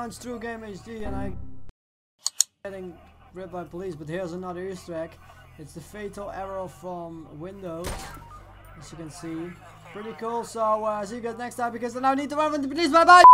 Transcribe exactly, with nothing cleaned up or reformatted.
everyone, it's TheTrueGamerHD, and I'm getting ripped by police, but here's another Easter egg. It's the fatal arrow from Windows, as you can see. Pretty cool, so uh, see you guys next time, because I now need to run from the police. Bye bye!